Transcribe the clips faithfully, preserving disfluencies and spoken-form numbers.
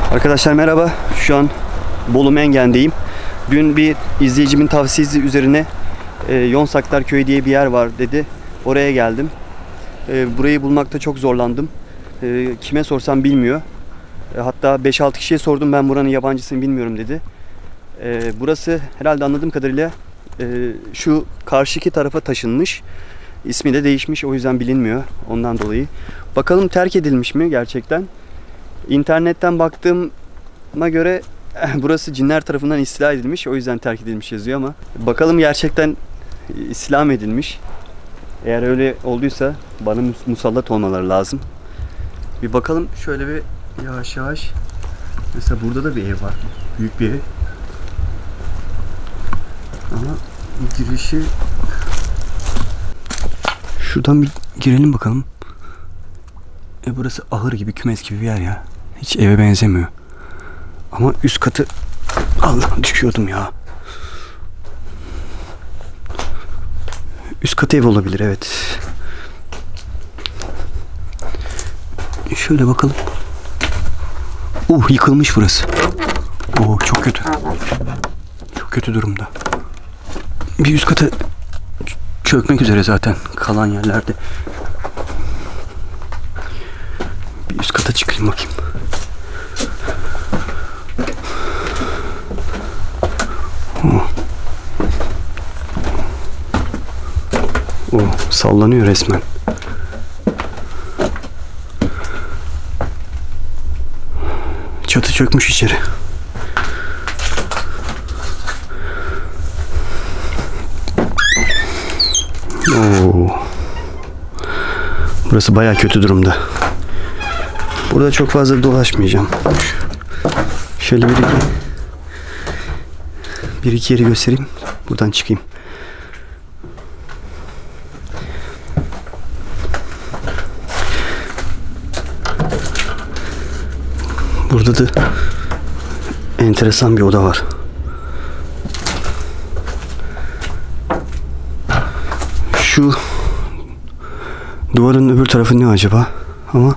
Arkadaşlar merhaba. Şu an Bolu Mengen'deyim. Dün bir izleyicimin tavsiyesi üzerine e, Yonsaklar Köyü diye bir yer var dedi. Oraya geldim. E, burayı bulmakta çok zorlandım. E, kime sorsam bilmiyor. E, hatta beş altı kişiye sordum, ben buranın yabancısını bilmiyorum dedi. E, burası herhalde anladığım kadarıyla e, şu karşıki tarafa taşınmış. İsmi de değişmiş, o yüzden bilinmiyor ondan dolayı. Bakalım terk edilmiş mi gerçekten? İnternetten baktığıma göre burası cinler tarafından istila edilmiş, o yüzden terk edilmiş yazıyor ama bakalım gerçekten istila mı edilmiş? Eğer öyle olduysa bana musallat olmaları lazım. Bir bakalım şöyle bir yavaş yavaş. Mesela burada da bir ev var. Büyük bir ev. Ama girişi... Şuradan bir girelim bakalım. E burası ahır gibi, kümes gibi bir yer ya. Hiç eve benzemiyor. Ama üst katı... Allah, düşüyordum ya. Üst katı ev olabilir, evet. Şöyle bakalım. Uh, yıkılmış burası. Oh, çok kötü. Çok kötü durumda. Bir üst katı çökmek üzere zaten kalan yerlerde. Bir üst kata çıkayım bakayım. Oh. Oh, sallanıyor resmen. Çatı çökmüş içeri. Oo. Burası bayağı kötü durumda. Burada çok fazla dolaşmayacağım. Şöyle bir iki, bir iki yeri göstereyim. Buradan çıkayım. Burada da enteresan bir oda var. Şu duvarın öbür tarafı ne acaba? Ama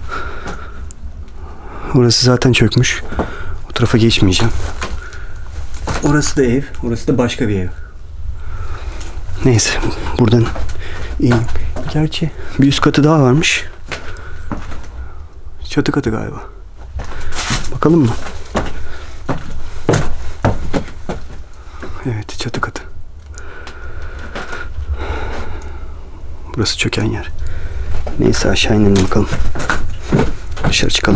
orası zaten çökmüş. O tarafa geçmeyeceğim. Orası da ev. Orası da başka bir ev. Neyse. Buradan ineyim. Gerçi bir üst katı daha varmış. Çatı katı galiba. Bakalım mı? Evet, çatı katı. Burası çöken yer. Neyse, aşağı inelim bakalım. Dışarı çıkalım.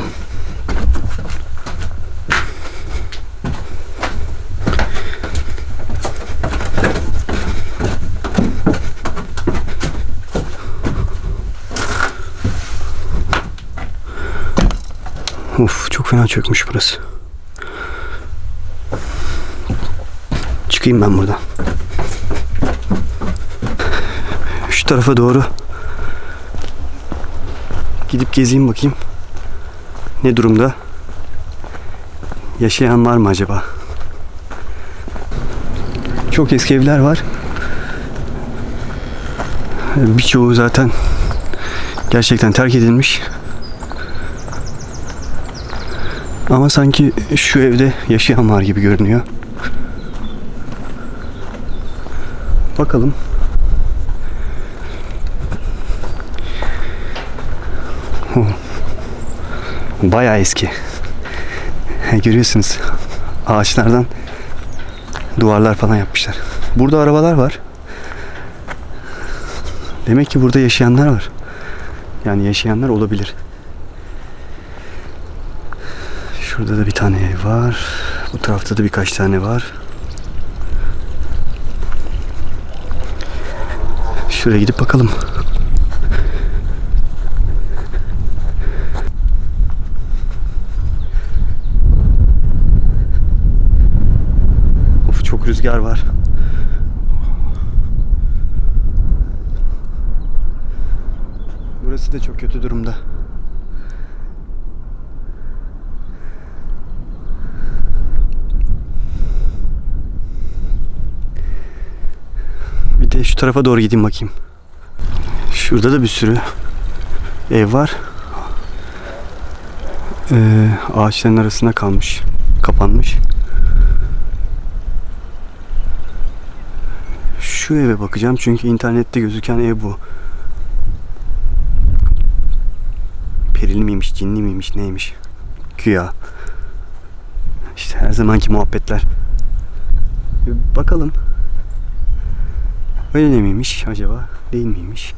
Of, çok fena çökmüş burası. Çıkayım ben buradan. Şu tarafa doğru gidip gezeyim bakayım. Ne durumda? Yaşayan var mı acaba? Çok eski evler var. Birçoğu zaten gerçekten terk edilmiş. Ama sanki şu evde yaşayan var gibi görünüyor. Bakalım. Oh. Bayağı eski. Görüyorsunuz. Ağaçlardan duvarlar falan yapmışlar. Burada arabalar var. Demek ki burada yaşayanlar var. Yani yaşayanlar olabilir. Şurada da bir tane ev var. Bu tarafta da birkaç tane var. Şuraya gidip bakalım. Of, çok rüzgar var. Burası da çok kötü durumda. Bir de şu tarafa doğru gideyim bakayım. Şurada da bir sürü ev var. Ee, ağaçların arasına kalmış. Kapanmış. Şu eve bakacağım çünkü internette gözüken ev bu. Perili miymiş, cinli miymiş, neymiş? Güya. İşte her zamanki muhabbetler. Bir bakalım. Öyle de miymiş acaba? Değil miymiş?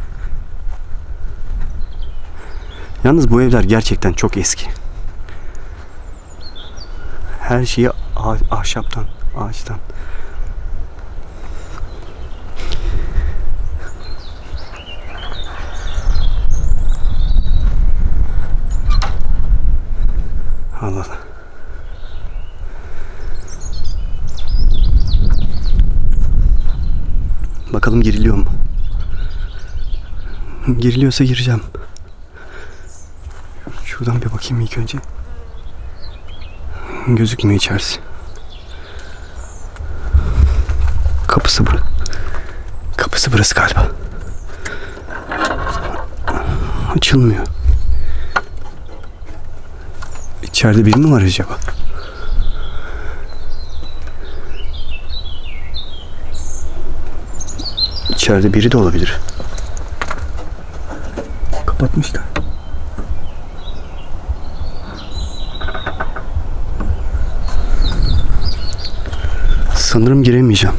Yalnız bu evler gerçekten çok eski. Her şeyi ah- ahşaptan, ağaçtan. Allah Allah. Bakalım giriliyor mu? Giriliyorsa gireceğim. Şuradan bir bakayım ilk önce. Gözükmüyor içerisi. Kapısı bu. Kapısı burası galiba. Açılmıyor. İçeride biri mi var acaba? İçeride biri de olabilir. Kapatmışlar. Sanırım giremeyeceğim.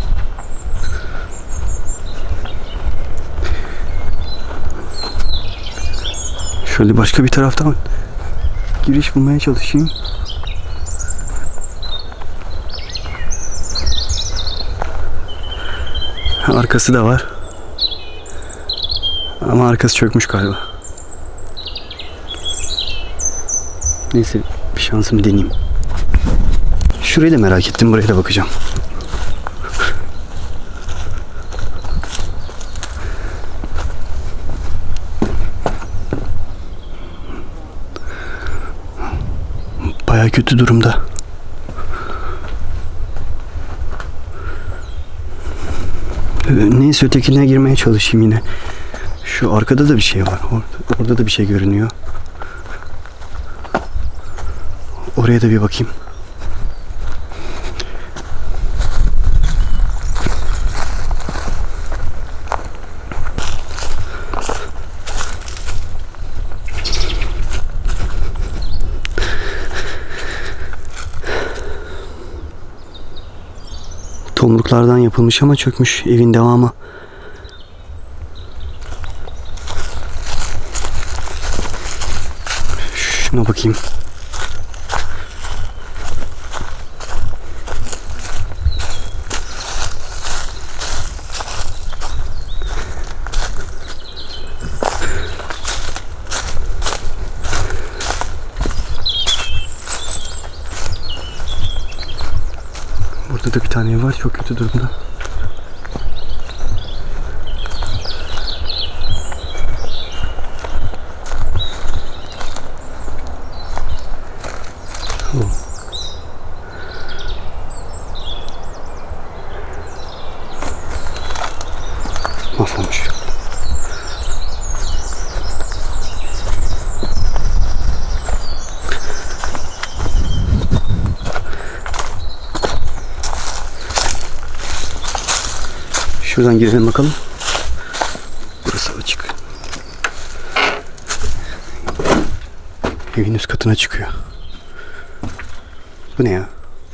Şöyle başka bir taraftan giriş bulmaya çalışayım. Arkası da var. Ama arkası çökmüş galiba. Neyse bir şansımı deneyeyim. Şurayı da merak ettim. Buraya da bakacağım. Bayağı kötü durumda. Neyse ötekine girmeye çalışayım yine. Şu arkada da bir şey var. Orada, orada da bir şey görünüyor. Oraya da bir bakayım. Tomruklardan yapılmış ama çökmüş evin devamı. Şuna bakayım. Burada da bir tane ev var. Çok kötü durumda. Oh. Mahvolmuş. Şuradan girelim bakalım. Burası açık. Evin üst katına çıkıyor. Bu ne ya?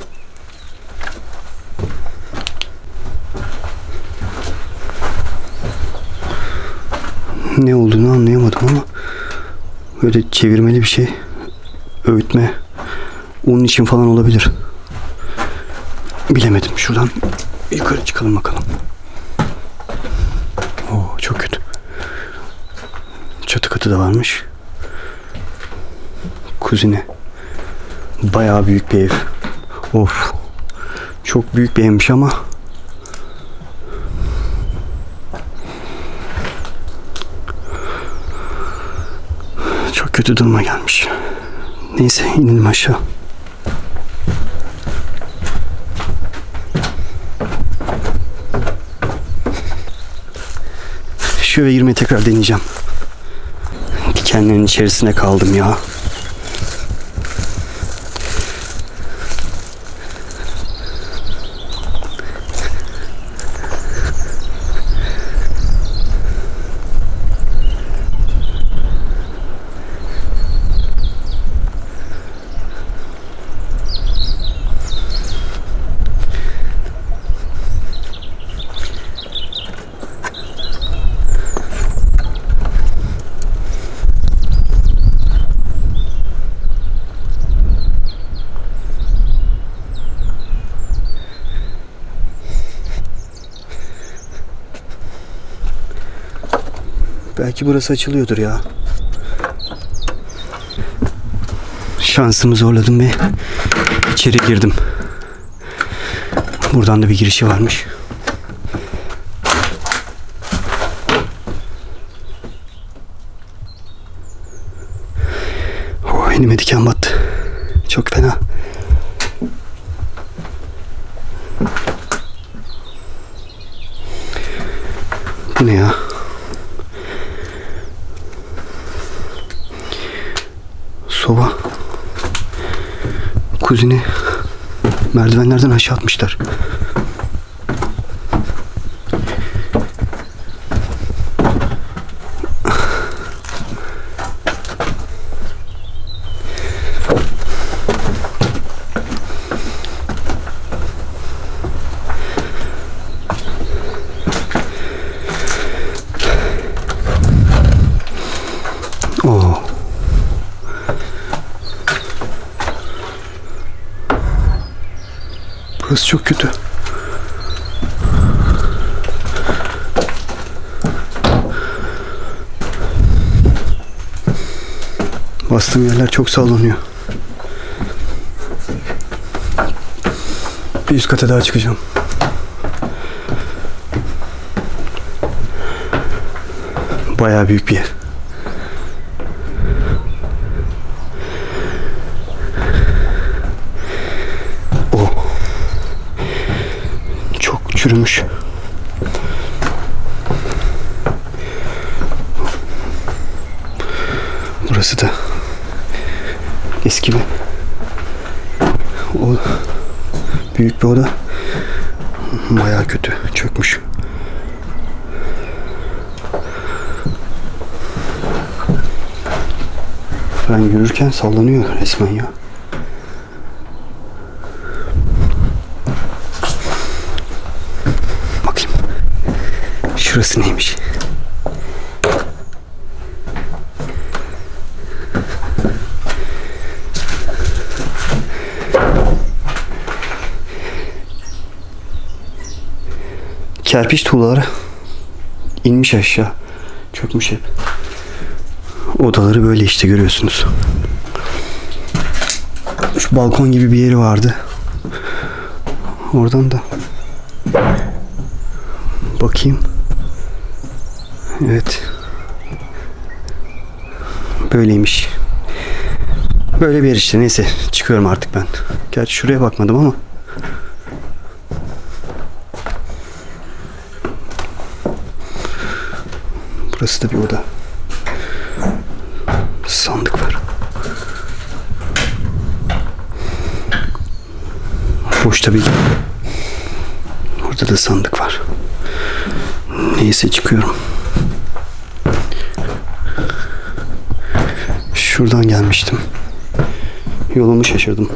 Ne olduğunu anlayamadım ama böyle çevirmeli bir şey. Öğütme. Onun için falan olabilir. Bilemedim. Şuradan yukarı çıkalım bakalım. Oo, çok kötü. Çatı katı da varmış. Kuzine. Bayağı büyük bir ev. Of. Çok büyük bir evmiş ama çok kötü duruma gelmiş. Neyse inelim aşağı. Şu eve girmeyi tekrar deneyeceğim. Dikenlerin içerisine kaldım ya. Belki burası açılıyordur ya. Şansımı zorladım ve içeri girdim. Buradan da bir girişi varmış. Oh, elime diken battı. Çok fena. Bu ne ya? Soba. Kuzini merdivenlerden aşağı atmışlar. Oh. Burası çok kötü. Bastığım yerler çok sallanıyor. Bir üst kata daha çıkacağım. Bayağı büyük bir yer. Çürümüş. Burası da eski bir o büyük bir oda. Bayağı kötü, çökmüş. Ben yürürken sallanıyor resmen ya. Şurası neymiş? Kerpiç tuğlaları inmiş aşağı. Çökmüş hep. Odaları böyle işte, görüyorsunuz. Şu balkon gibi bir yeri vardı. Oradan da bakayım. Evet. Böyleymiş. Böyle bir yer işte. Neyse, çıkıyorum artık ben. Gerçi şuraya bakmadım ama. Burası da bir oda. Sandık var. Boş tabii ki. Orada da sandık var. Neyse, çıkıyorum. Şuradan gelmiştim. Yolumu şaşırdım.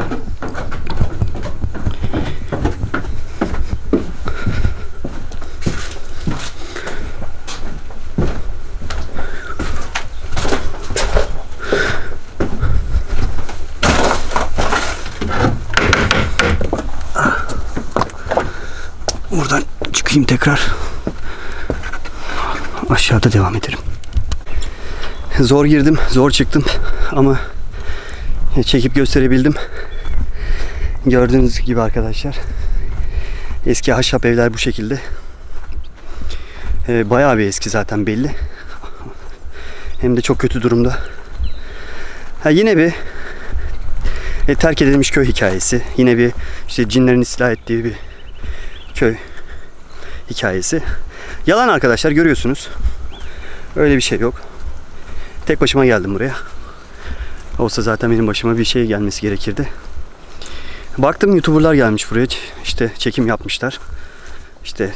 Buradan çıkayım tekrar. Aşağıda devam ederim. Zor girdim, zor çıktım ama çekip gösterebildim. Gördüğünüz gibi arkadaşlar, eski ahşap evler bu şekilde. Ee, bayağı bir eski zaten, belli. Hem de çok kötü durumda. Ha, yine bir e, terk edilmiş köy hikayesi. Yine bir işte cinlerin istila ettiği bir köy hikayesi. Yalan arkadaşlar, görüyorsunuz. Öyle bir şey yok. Tek başıma geldim buraya. Olsa zaten benim başıma bir şey gelmesi gerekirdi. Baktım YouTuber'lar gelmiş buraya. İşte çekim yapmışlar. İşte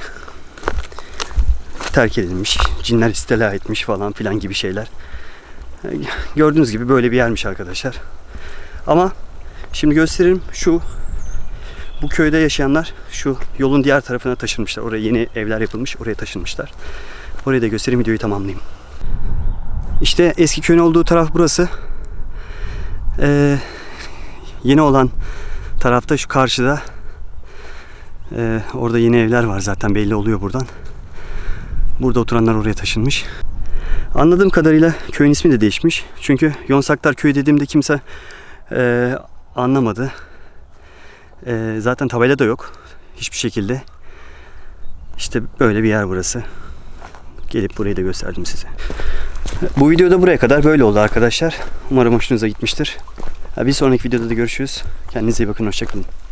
terk edilmiş, cinler istila etmiş falan filan gibi şeyler. Gördüğünüz gibi böyle bir yermiş arkadaşlar. Ama şimdi göstereyim. Şu bu köyde yaşayanlar şu yolun diğer tarafına taşınmışlar. Oraya yeni evler yapılmış. Oraya taşınmışlar. Orayı da göstereyim, videoyu tamamlayayım. İşte eski köyün olduğu taraf burası. Ee, yeni olan tarafta şu karşıda. Ee, orada yeni evler var zaten, belli oluyor buradan. Burada oturanlar oraya taşınmış. Anladığım kadarıyla köyün ismi de değişmiş. Çünkü Yonsaklar Köyü dediğimde kimse e, anlamadı. E, zaten tabela da yok. Hiçbir şekilde. İşte böyle bir yer burası. Gelip burayı da gösterdim size. Bu videoda buraya kadar böyle oldu arkadaşlar. Umarım hoşunuza gitmiştir. Bir sonraki videoda da görüşürüz. Kendinize iyi bakın. Hoşça kalın.